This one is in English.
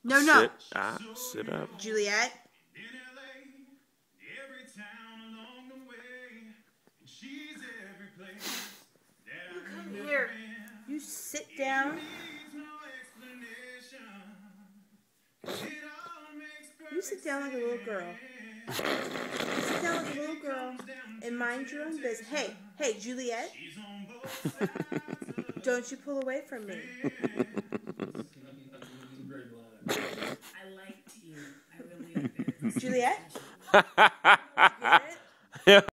No, no. Sit up. Juliet. You come here. You sit down. You sit down like a little girl. You sit down like a little girl and mind your own business. Hey, Juliet. Don't you pull away from me. I liked you. I really did. Juliet? Get it?